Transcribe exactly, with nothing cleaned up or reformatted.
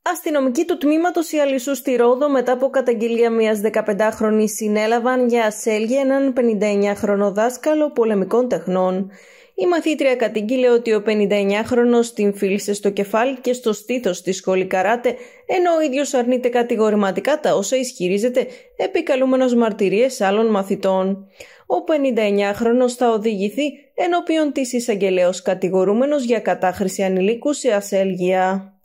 Αστυνομικοί του τμήματος Ιαλισσού στη Ρόδο, μετά από καταγγελία μιας δεκαπεντάχρονης, συνέλαβαν για ασέλγεια έναν πενηνταεννιάχρονο δάσκαλο πολεμικών τεχνών. Η μαθήτρια κατήγγειλε ότι ο πενηνταεννιάχρονος την φίλησε στο κεφάλι και στο στήθος στη σχολή καράτε, ενώ ο ίδιος αρνείται κατηγορηματικά τα όσα ισχυρίζεται, επικαλούμενος μαρτυρίες άλλων μαθητών. Ο πενηνταεννιάχρονος θα οδηγηθεί ενώπιον της εισαγγελέως κατηγορούμενος για κατάχρηση ανηλίκου σε ασέλγεια.